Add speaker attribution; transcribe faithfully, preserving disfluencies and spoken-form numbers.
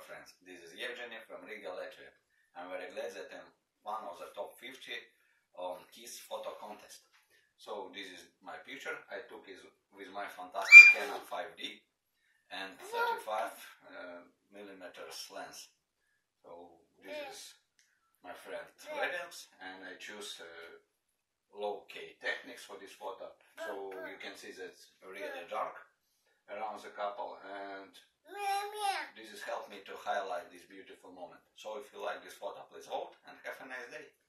Speaker 1: friends, this is Jevgenijs from Riga, Latvia. I'm very glad that I'm one of the top fifty on KISS photo contest. So this is my picture. I took it with my fantastic Canon five D and thirty-five uh, millimeters lens. So this is my friend weddings, and I choose uh, low K techniques for this photo. So you can see that it's really dark around the couple, and this has helped me to highlight this beautiful moment. So if you like this photo, please vote and have a nice day.